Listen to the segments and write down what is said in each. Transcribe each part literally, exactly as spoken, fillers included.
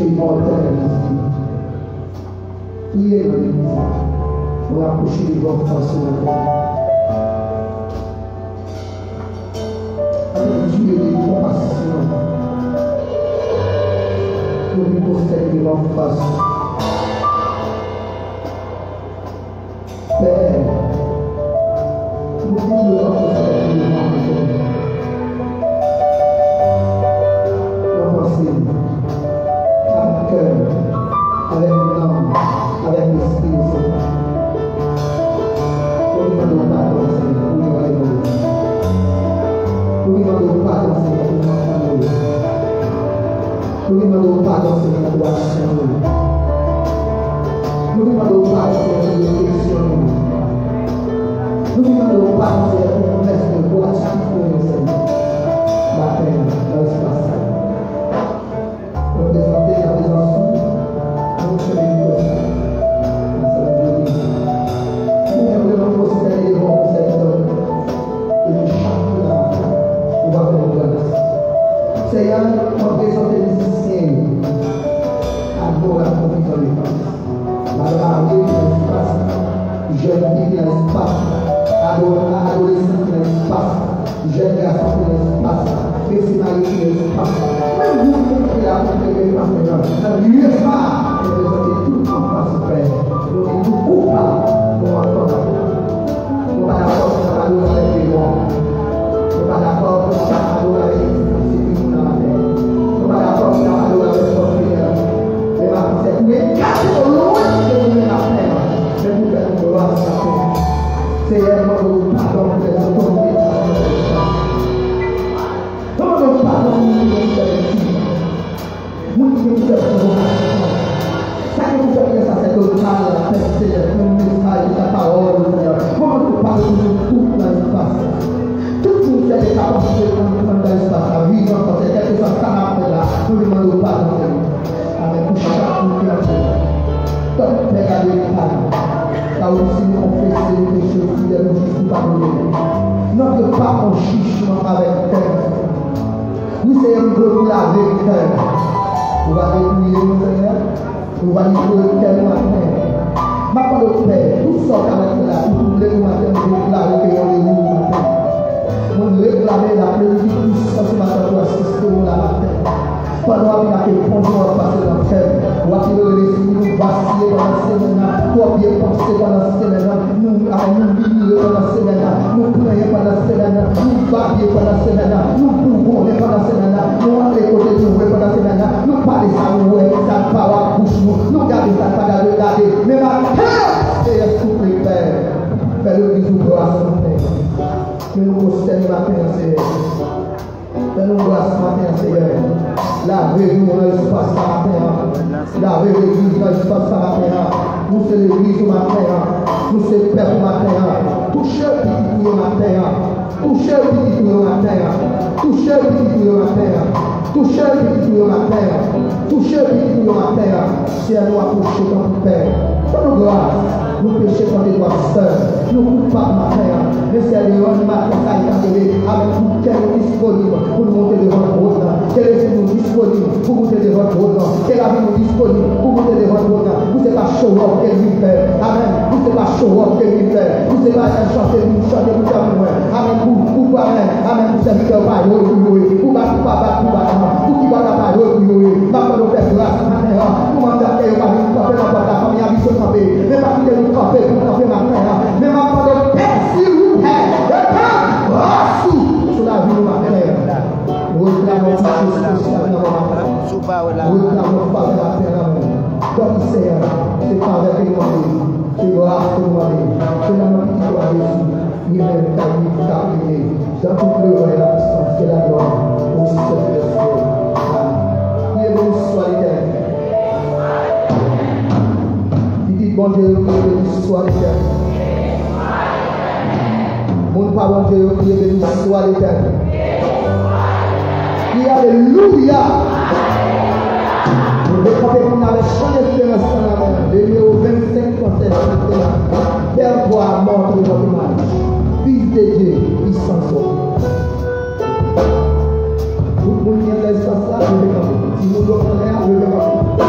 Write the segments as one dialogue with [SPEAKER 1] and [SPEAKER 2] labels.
[SPEAKER 1] péché mortel ici. Priez dans l'église pour approcher les bonnes façons. Avec Dieu de compassion, pour nous possèder les bonnes façons. Père, nous voulons nous posséder les bonnes façons. Avec cœur, avec l'âme, avec l'esprit aussi. Nous demandons pardon, Seigneur, pour nous aller nous demandons pardon, Seigneur, pour notre famille. Nous demandons pardon, Seigneur, pour l'action. Nous demandons pardon, Seigneur, pour l'élection. Nous demandons pardon, Seigneur, pour nous laisser pour la chaque Seigneur. La paix, l'espace. Présenter la présence nous faisons nous devons considérer les bons serviteurs et chaque là on va faire grâce. Seigneur, on présente les musiciens à la confiance dans l'espace. La mariée dans l'espace, jeune fille dans l'espace, adolescent dans l'espace, jeune garçon dans l'espace, petit mari dans l'espace. Même vous, vous la préférez maintenant. Ne lieu pas de présenter tout en face du Père. Nous ne nous coupons pas pour entendre. Nous ne sommes pas d'accord pour parler avec les lois. Nous ne sommes pas d'accord pour parler avec les disciples dans la terre. Nous ne sommes pas d'accord pour parler avec les professeurs. Mais ma vie, c'est que les quatre sont loin de nous la terre. Mais vous faites une gloire sur la terre. Seigneur, nous demandons pardon pour les autorités de la terre. Nous demandons pardon pour les autorités. Nous devons faire ça que vous faites, ça c'est le mal, la paix, c'est le message, la parole, Seigneur. Comment nous parlons de tout dans l'espace? Tout nous fait des capacités dans l'espace, la vie, notre c'est quelque chose ça n'a pas là. Nous demandons pardon, Seigneur. Amen. Pour chaque créature. Comme Père à l'état, car aussi nous confessons les péchés fidèles, nous sommes pardonnés. Notre part en jugement avec terre. Nous sommes de la vérité. Vous allez prier, Seigneur. Vous allez prier quel matin. Ma part de Père, tout sort avec la vous voulez nous matin, vous déclarez que on est nous matin. Vous réclamez la plénitude ce matin pour assister au matin. Pendant qu'il a fait bonjour à passer dans le ciel, ou à qu'il le laisse nous vaciller pendant la semaine, pour bien penser pendant la semaine, nous allons vivre pendant la semaine, nous prions pendant la semaine, nous bailler pendant la semaine, nous pouvons pendant la semaine, nous allons écouter nous pendant la semaine, nous parler ça, nous ça pas à bouche nous, nous garder ça, ça garder, garder, mais ma cœur, c'est tout les pères, fais le bisou pour la santé, que nous possèdons matin, Seigneur. Fais-nous grâce matin, Seigneur. Lavez-nous dans l'espace matin. Lavez l'église dans l'espace matin. Nous sommes l'église matin. Nous sommes peuple matin. Touchez le petit pour matin. Touchez le petit pour matin. Touchez le petit pour matin. Touchez le petit pour matin. Touchez le petit pour matin. Si elle nous approche dans le Père. Fais-nous grâce. Nous péchons quand les doigts seuls. Nous ne coupons pas matin. Mais c'est le matin qui a été avec tout quel est disponible pour nous monter devant le trône. Quel est nous disponible pour monter devant le trône. Quel est nous disponible pour monter devant le trône. Vous n'êtes pas show up qu'elle lui fait. Amen. Vous n'êtes pas show up qu'elle lui fait. Vous n'êtes pas chanter, vous chantez, vous chantez moins. Amen. Pour vous, amen. Amen. Vous serviteurs pas pour louer. Vous battez pas, battez pas. Vous qui battez pas pour louer. Maintenant, nous faisons grâce matin. Nous m'entendons qu'il y a pas de camper dans votre famille. Il y a de camper. Mais pas que nous camper pour camper matin. Mais maintenant, de paix, si vous êtes. Sur la vie de ma terre, nous réclamons tout ce spécial dans ma terre. Nous réclamons pas de la terre. Comme Seigneur, c'est pas avec les moyens, c'est grâce que nous avons. C'est la main qui doit Jésus. Il est même taillé, taillé. Dans toute l'œuvre et la puissance de la gloire, au Seigneur de Dieu. Priez béni soit l'éternel. Dites bon Dieu, priez béni soit l'éternel. Mon parole de Dieu, qui est béni soit l'éternel. Qui alléluia. Vous décapez qu'on avait changé d'espérance dans la main. Le numéro vingt-cinq, conseil de la Père, toi, mort de votre image. Fils de Dieu, puissance. Vous pouvez laisser ça, je vais camper. Si vous le prenez, je vais camper.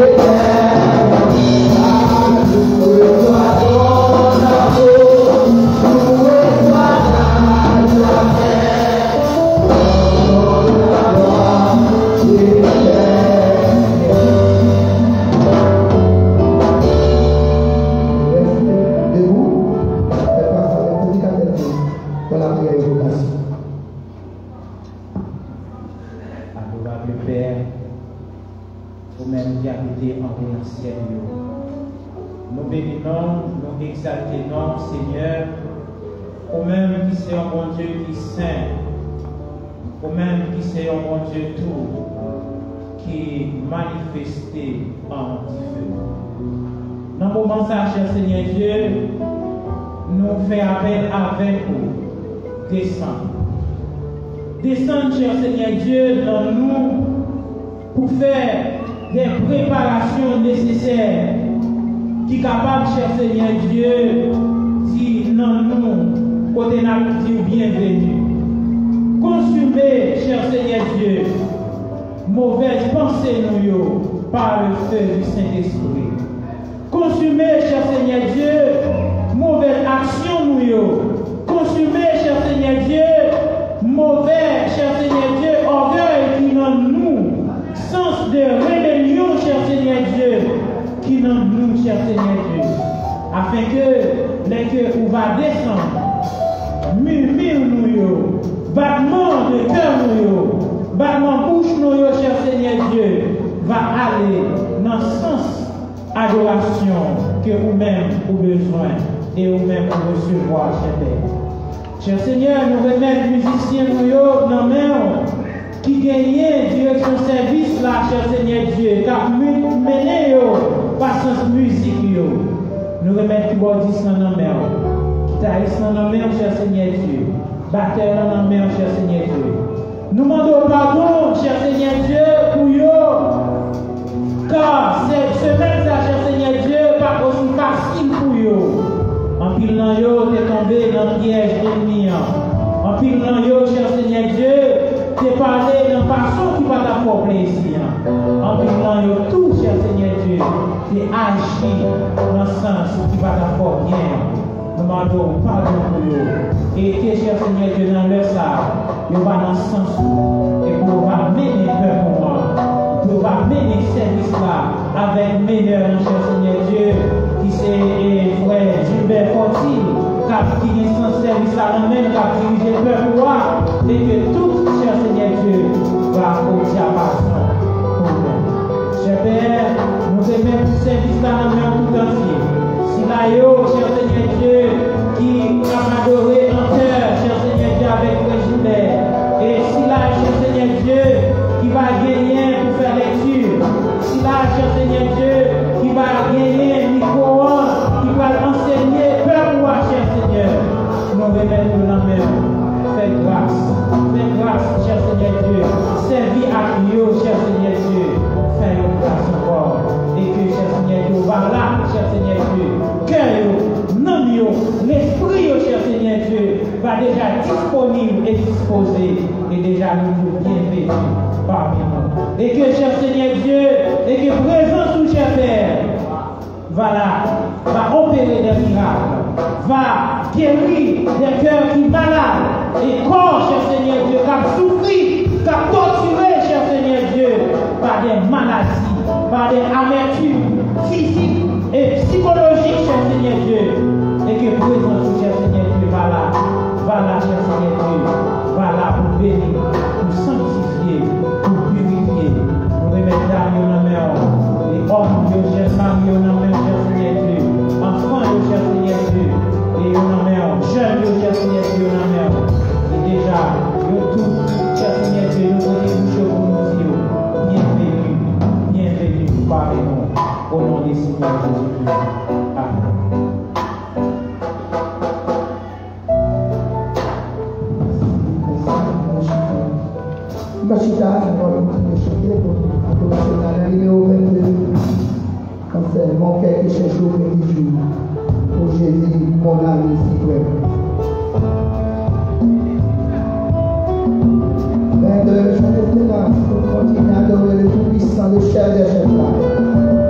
[SPEAKER 2] Cher Seigneur Dieu, nous fait appel avec vous. Descendre. Descendre, cher Seigneur Dieu, dans nous pour faire des préparations nécessaires qui sont capables, cher Seigneur Dieu, si dans nous, côté nous dire bienvenue. Consumez, cher Seigneur Dieu, mauvaise pensée nous par le feu du Saint-Esprit. Consumez, cher Seigneur Dieu, mauvaise action nous. Consumez, cher Seigneur Dieu, mauvais, cher Seigneur Dieu, orgueil qui dans nous, sens de rébellion, cher Seigneur Dieu, qui dans nous, cher Seigneur Dieu, afin que les cœurs où va descendre, murmure nous, battement de cœur nous, battement bouche nous, cher Seigneur Dieu, va aller dans le sens adoration que vous-même avez besoin et vous-même vous recevoir, cher Père. Cher Seigneur, nous remettons les musiciens nous dans la main qui gagnent direction service là, cher Seigneur Dieu, qui a mené par sens musique. Nous remettons tout le dans la main. Guitariste dans la main, cher Seigneur Dieu. Batteur dans la main, cher Seigneur Dieu. Nous demandons pardon, cher Seigneur Dieu, pour eux. Car cette semaine, cher Seigneur Dieu, pas aussi facile pour eux. En pile dans eux, tu es tombé dans le piège ennemi. En pile dans eux, cher Seigneur Dieu, tu es parlé d'une façon qui va t'apporter plaisir. En pile dans eux, tout, cher Seigneur Dieu, tu es agi dans le sens qui va t'apporter bien. Nous demandons pardon pour eux. Et que, cher Seigneur Dieu, dans le ça, il va dans le sens et pour mener peur pour moi. Pour va mener ce service-là avec meilleur, cher Seigneur Dieu, qui c'est frère Gilbert Forti, qui a dirigé ce service-là, même qui a dirigé le peuple roi, et que tout, cher Seigneur Dieu, va au diapason pour nous. Cher Père, nous aimons ce service-là même tout entier. Si là, cher Seigneur Dieu, qui a adoré en cœur, cher Seigneur Dieu, avec frère Gilbert, et si là, cher Seigneur Dieu, qui va gagner pour faire lecture. Si là, cher Seigneur Dieu, qui va gagner un micro, qui va enseigner, peur moi, cher Seigneur, nous remettons dans la main. Faites grâce. Faites grâce, cher Seigneur Dieu. Servis à Dieu, cher Seigneur Dieu. Faites grâce encore. Et que, cher Seigneur Dieu, va là, cher Seigneur Dieu. Cœur, non, l'esprit, cher Seigneur Dieu, va déjà disponible et disposé. Et déjà nous bienvenus parmi nous. Et que, cher Seigneur Dieu, et que présence ou cher Père, va là, va opérer des miracles, va guérir des cœurs qui malades, et corps, cher Seigneur Dieu, qui a souffert, qui a torturé, cher Seigneur Dieu, par des maladies, par des amertumes physiques et psychologiques, cher Seigneur Dieu. Et que présence ou cher Seigneur Dieu, va là, va là, cher Seigneur Dieu, va là pour bénir, pour sanctifier, pour purifier, pour remettre dans la main, les hommes, Dieu, cher Marie, dans la main, cher Seigneur Dieu, enfants, Dieu, cher Seigneur Dieu, et dans la main, jeunes, Dieu, cher Seigneur Dieu, dans la main, et déjà, Dieu, tout, cher Seigneur Dieu, nous connaissons pour nous dire, bienvenue, bienvenue, parlez-nous, au nom des Seigneur Jésus-Christ. Amen.
[SPEAKER 1] Machita, nous allons chanter pour commencer dans le numéro vingt-deux. Comme c'est mon cœur qui cherche au religieux. Pour Jésus, mon ami suprême. vingt-deux, chantez cela. Pour continuer à adorer le Tout-Puissant, le chef des chefs.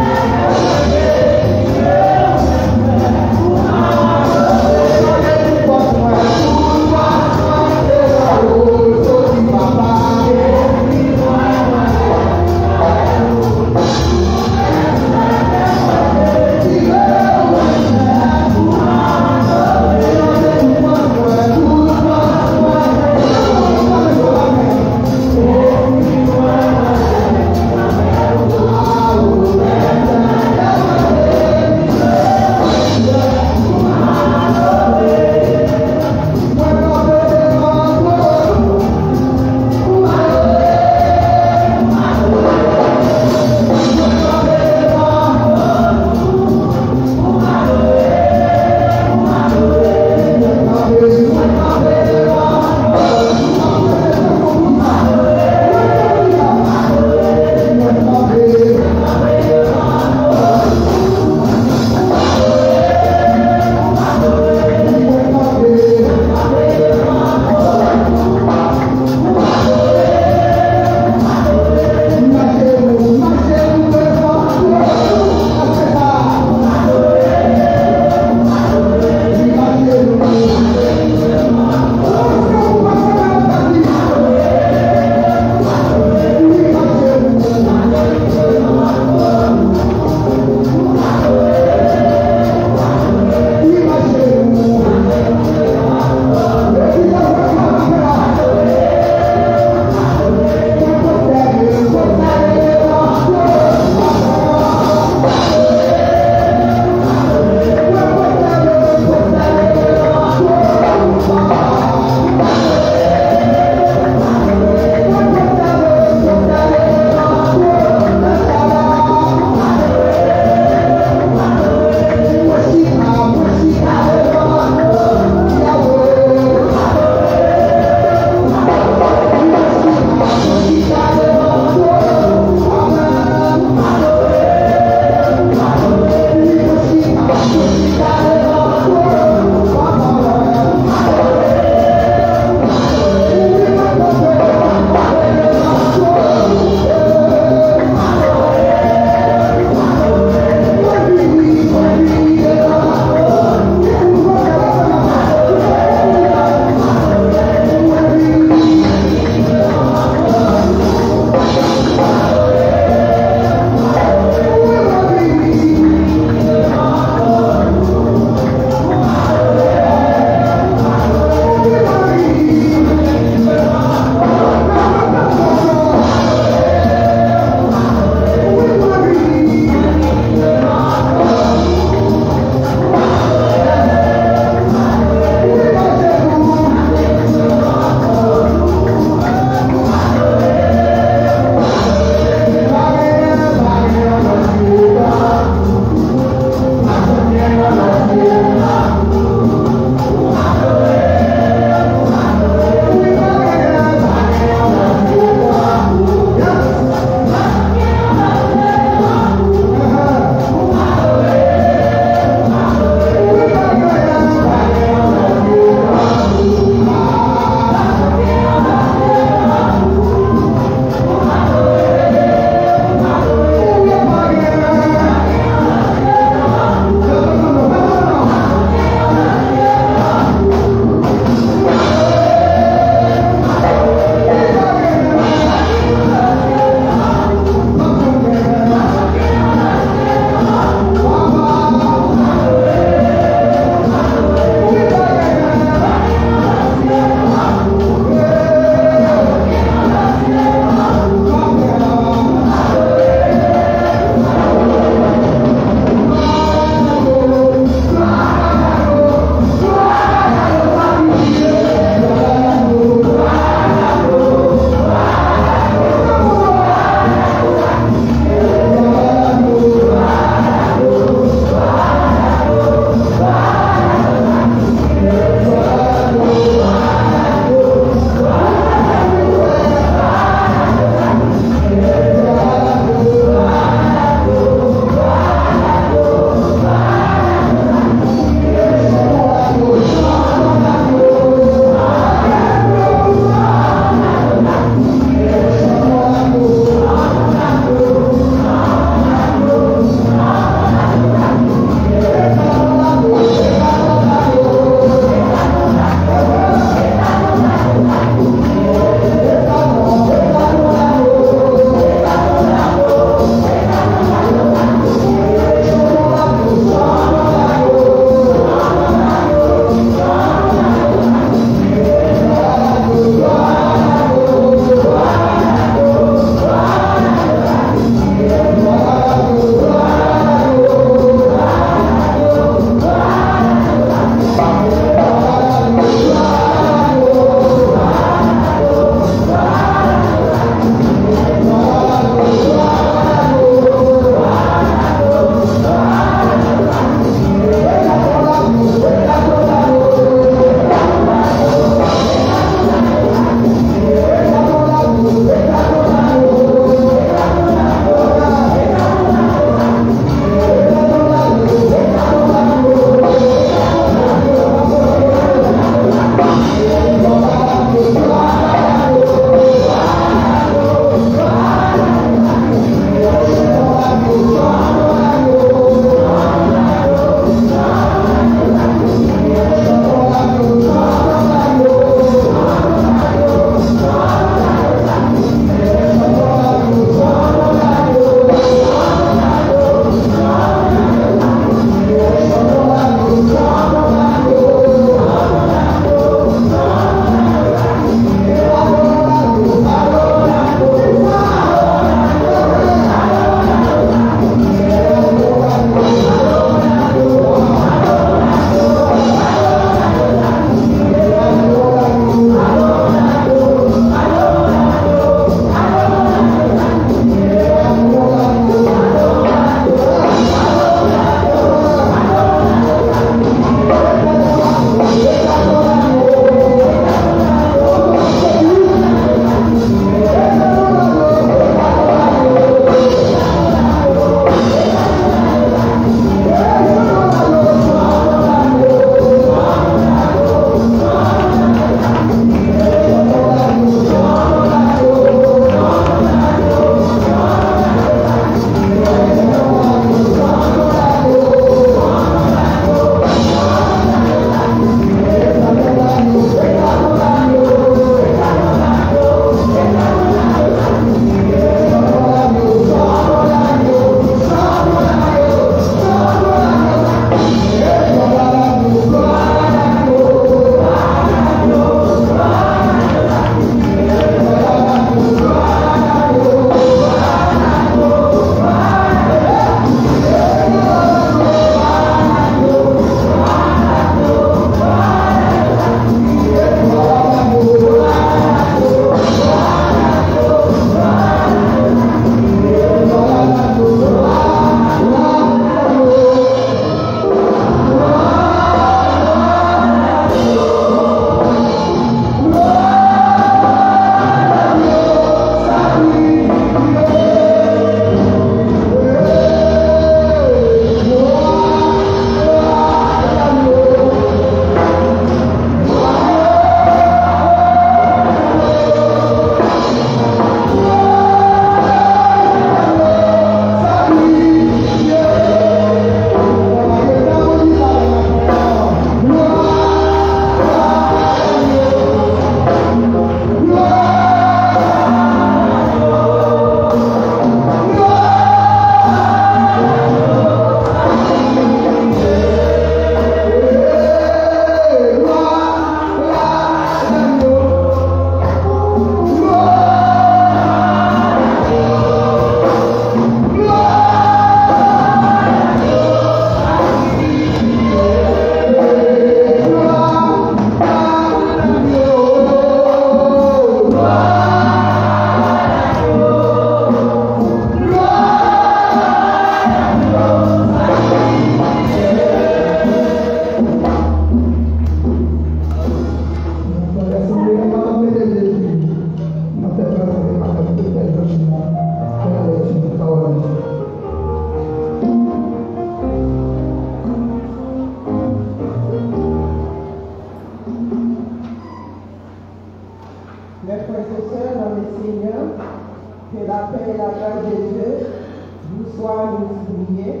[SPEAKER 3] Mes frères et sœurs dans le Seigneur, que la paix et la grâce de Dieu vous soient multipliées.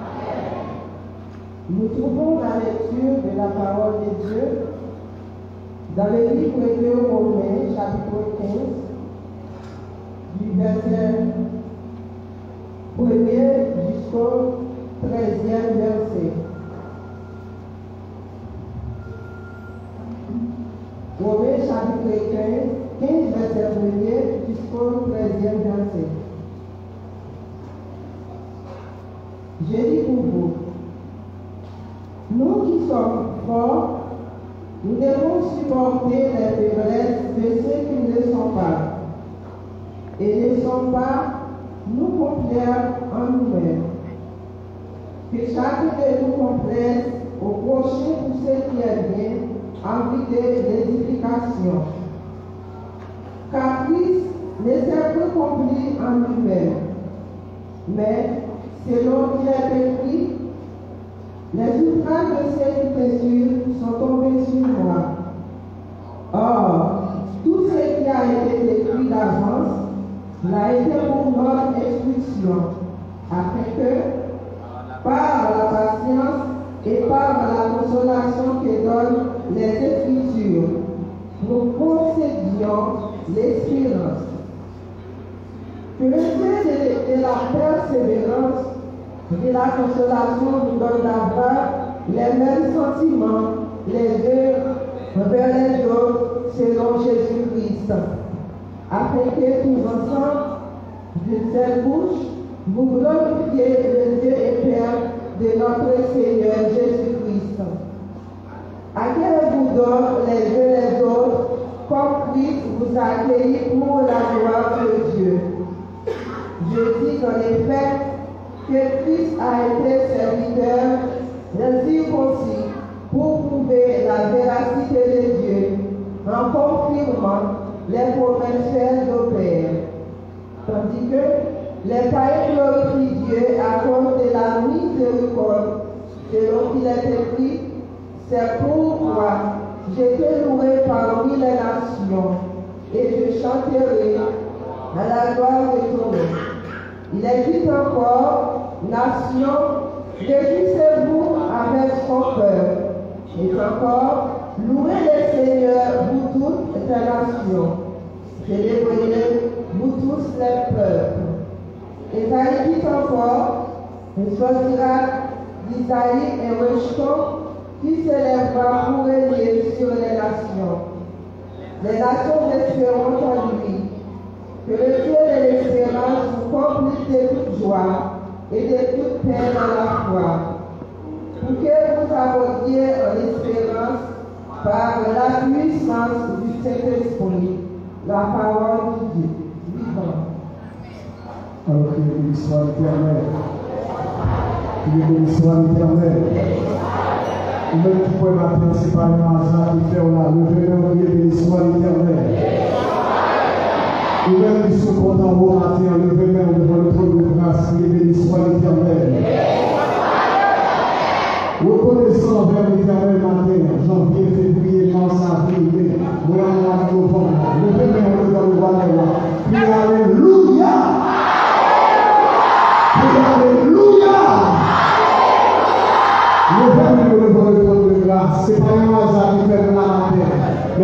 [SPEAKER 3] Nous trouvons la lecture de la parole de Dieu dans le livre de Romains, chapitre quinze, du verset premier jusqu'au treizième verset. Romains, chapitre quinze, quinze verset premier jusqu'au treizième verset. Je dis pour vous, nous qui sommes forts, nous devons supporter les faiblesses de ceux qui ne le sont pas, et ne sont pas nous complaire en nous-mêmes. Que chacun de nous complaise au prochain pour ce qui est bien, en vue de l'édification. Car Christ ne s'est plus compris en lui-même, mais selon qu'il est écrit, les ouvrages de ceux qui t'insultent sont tombés sur moi. Or, tout ce qui a été écrit d'avance l'a été pour notre instruction, afin que, par la patience et par la consolation que donnent les Écritures, nous possédions l'espérance. Que le Dieu de, de la persévérance et la consolation nous donne d'avoir les mêmes sentiments les uns envers les autres selon Jésus-Christ, afin que tous ensemble, d'une seule bouche, vous glorifiez le Dieu et Père de notre Seigneur Jésus-Christ. Accueillez-vous donc les uns les autres, comme Christ vous a accueillis pour la gloire de Dieu. Je dis en effet que Christ a été serviteur des circoncis pour prouver la véracité de Dieu en confirmant les promesses faites au Père. Tandis que les païens glorifient Dieu à cause de la miséricorde, selon qu'il est écrit, c'est pourquoi je te louerai parmi les nations et je chanterai à la gloire de ton nom. Il est dit encore, nation, réjouissez-vous avec son cœur. Et encore, louez le Seigneur, vous toutes les nations. Célébrez, vous tous les peuples. Isaïe dit encore, il choisira d'Isaïe un rejeton qui s'élèvera pour régner sur les nations. Les nations espéront en lui. Que le Dieu de l'espérance vous comblisse de toute joie et de toute paix dans la foi, pour que vous abondiez en espérance par la puissance du Saint-Esprit, la parole de Dieu. Vivant.
[SPEAKER 4] Alors que béni soit l'Éternel. Que béni soit l'Éternel. Même qui peut m'appeler, c'est pas le hasard qui fait là. Levez-le, que béni soit l'Éternel. Nous-mêmes qui sommes contents au matin, levez-nous devant le trône de grâce, que béni soit l'Éternel. Reconnaissant envers l'Éternel matin, janvier, février, mars, avril, mai, mois de novembre, levez-nous devant le roi des rois. Criez Alléluia! Criez Alléluia! Levez-nous devant le trône de grâce. Ce n'est pas un hasard qui fait de la matin.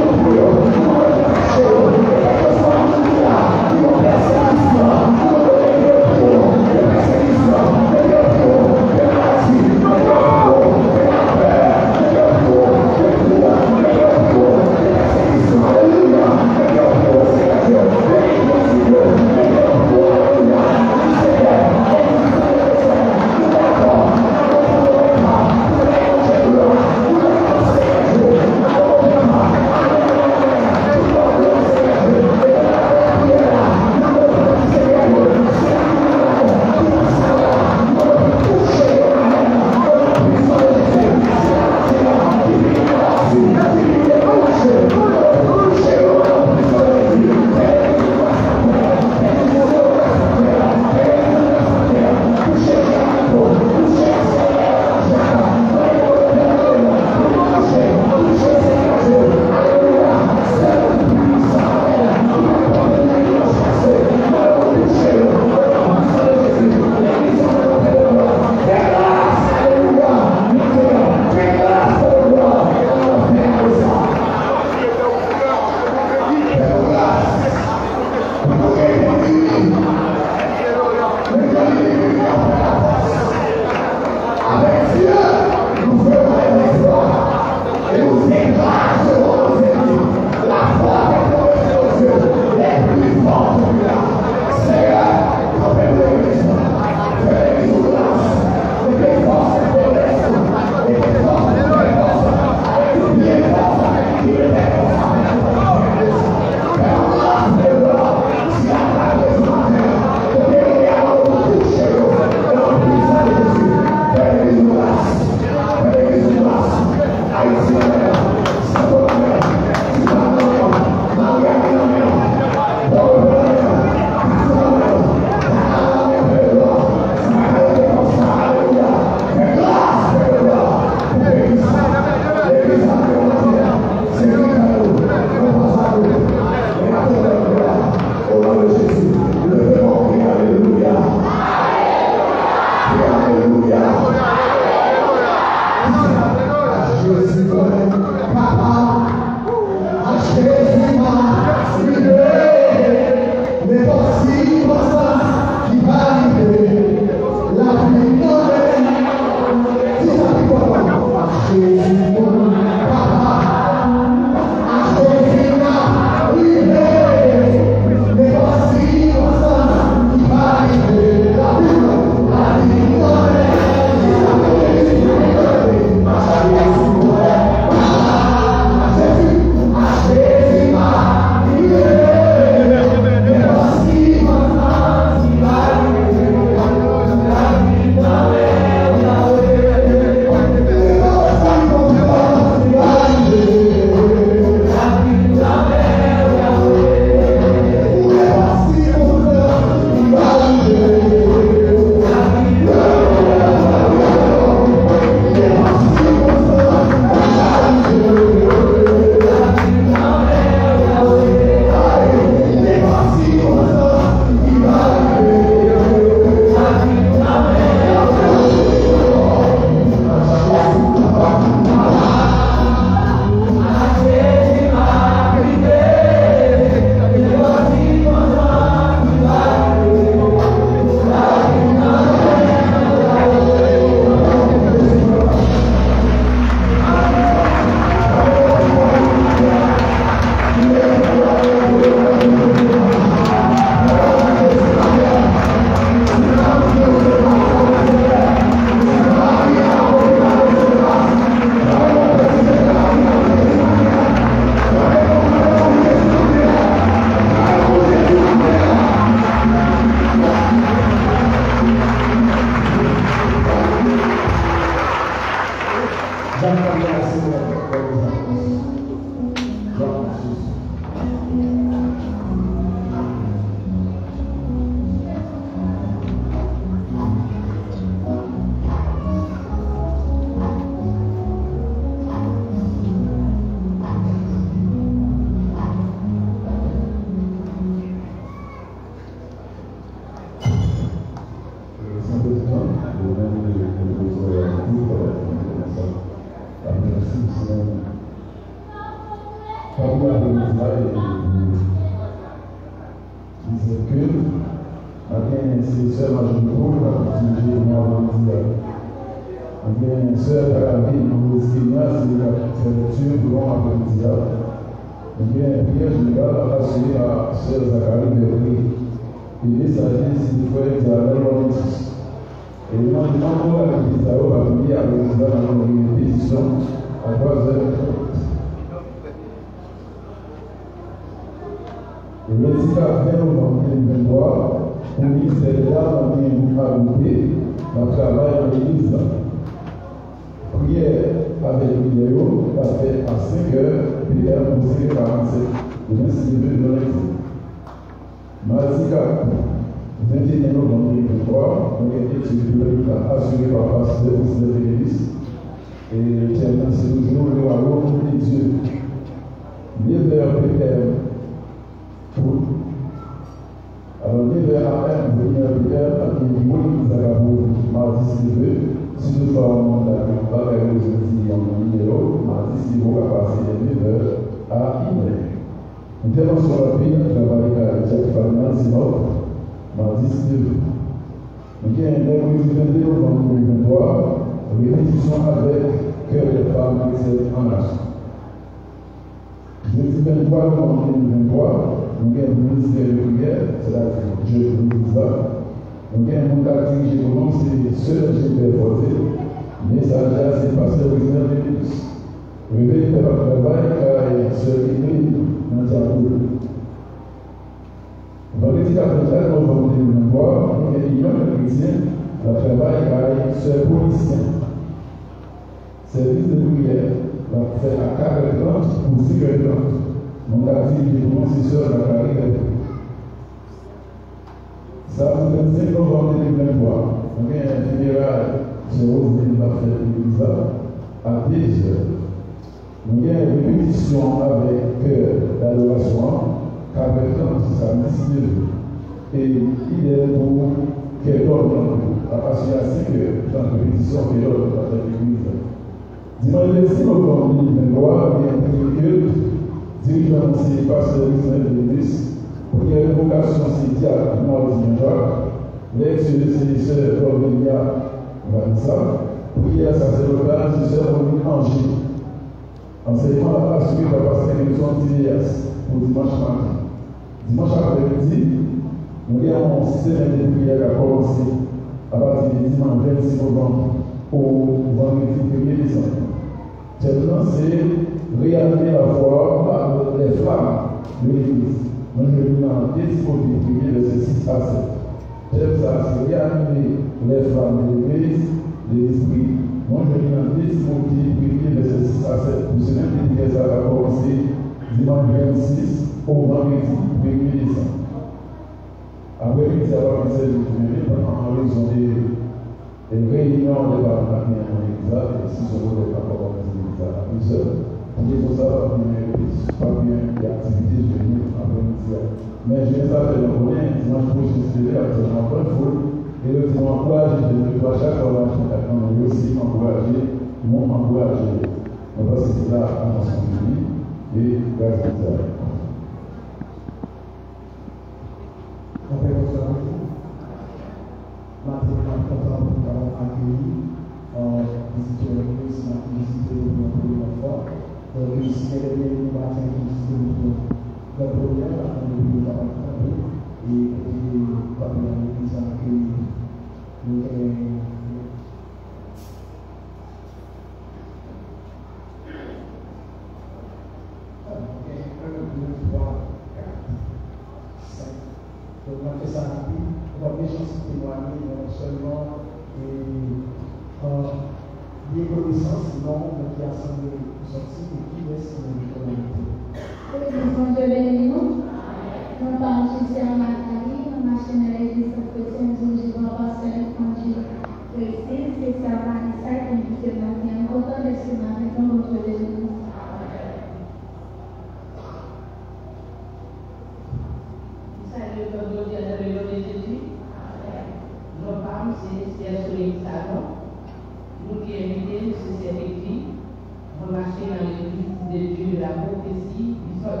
[SPEAKER 5] marcher dans l'église de Dieu, la prophétie, ils sont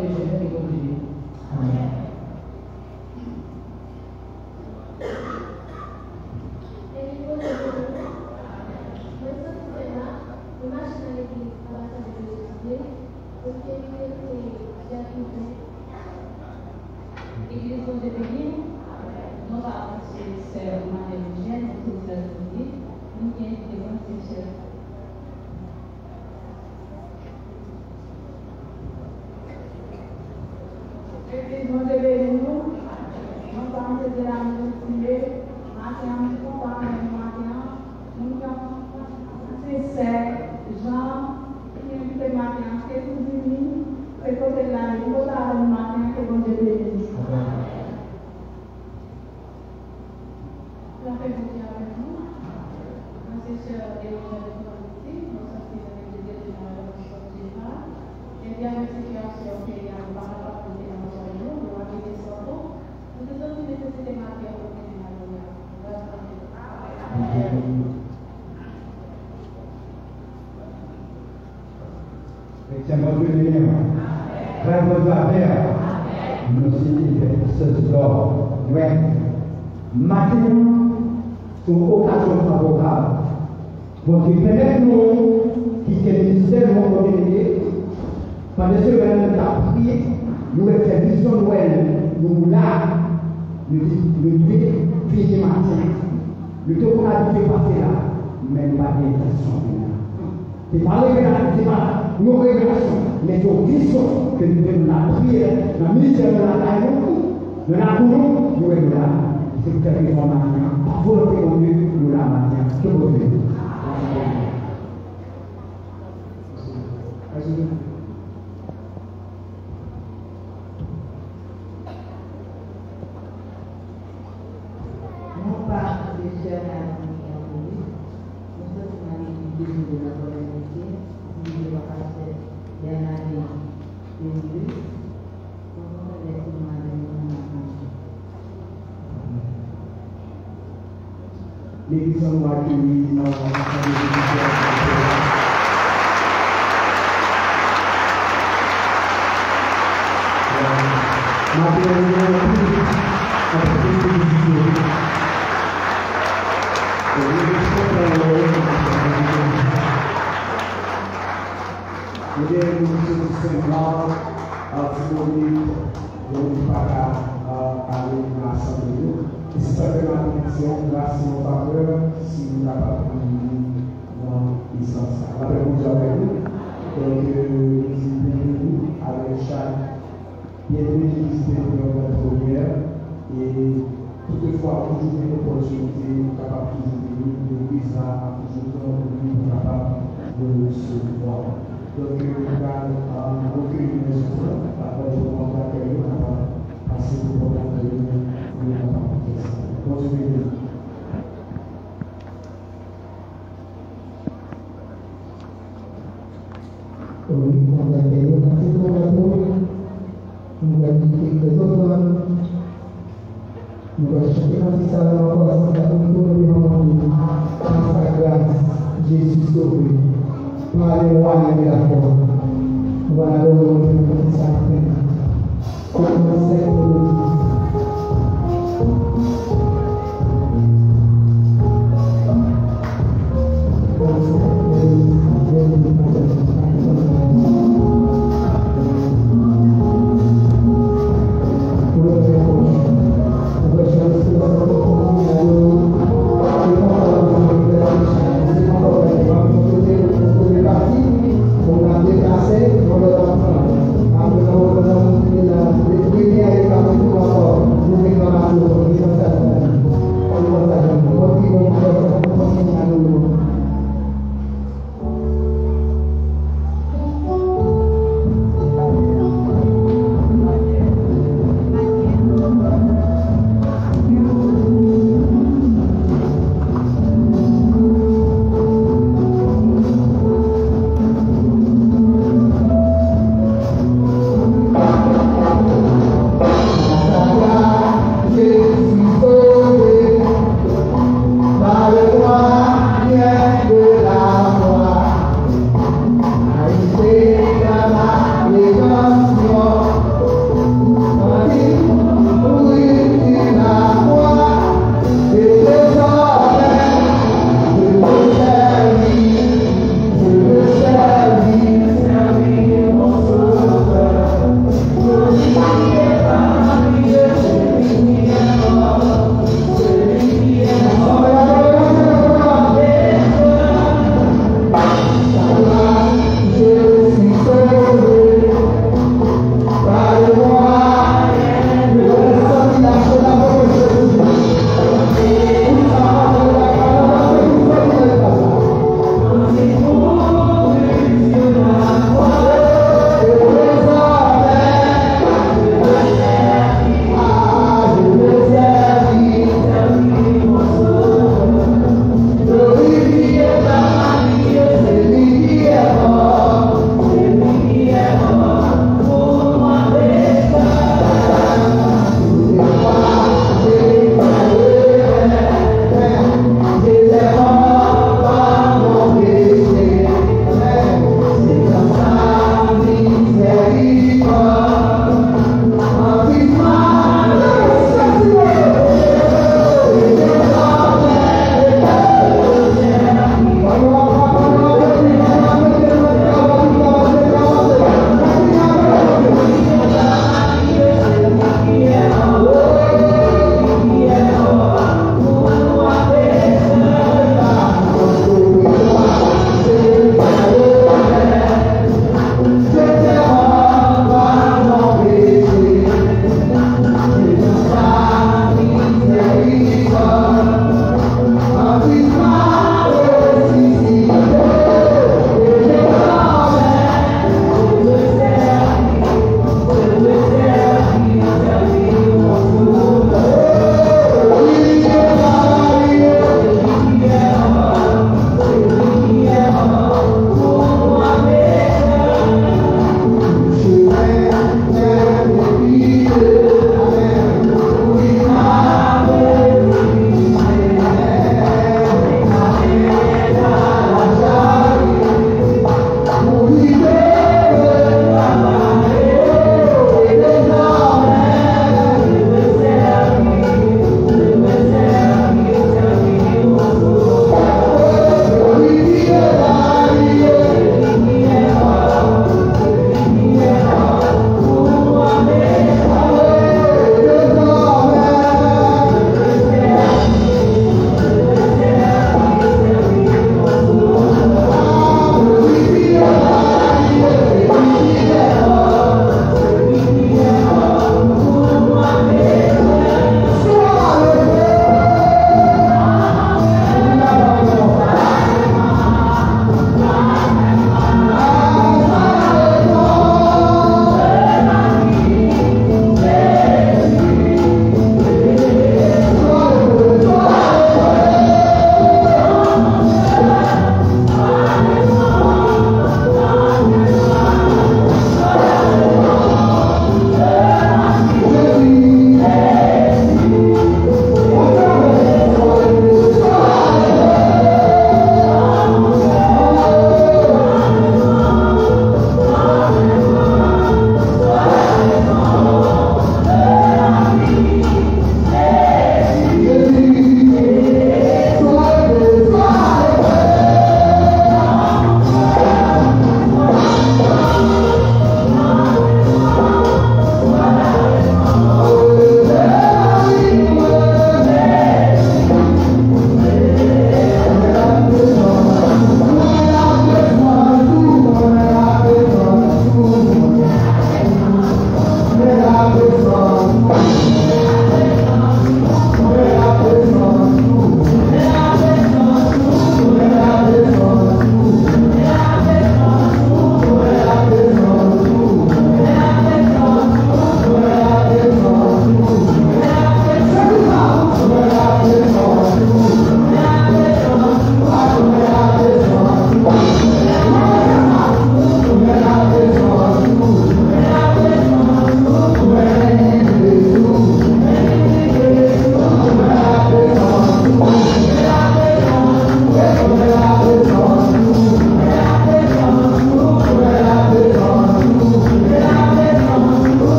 [SPEAKER 1] Gracias.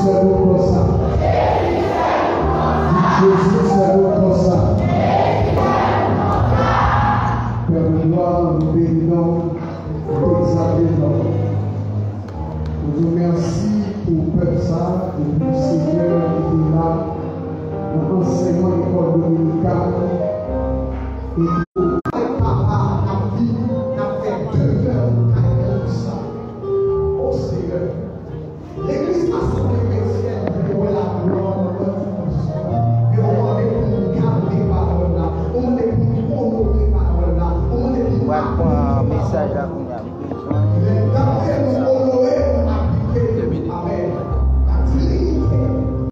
[SPEAKER 4] c'est nous comme ça. Jésus, c'est nous comme ça. Père de gloire, nous bénissons, nous exaltons. Nous vous remercions pour le peuple ça, et pour le Seigneur qui est là, dans l'enseignement de l'école dominicale. Et papa, la vie, n'a fait deux heures à ça. Oh Seigneur, l'Église assemblée chrétienne, pour la gloire de notre mais on est pour garder parole là, on est pour honorer parole là, on est pour
[SPEAKER 5] un message à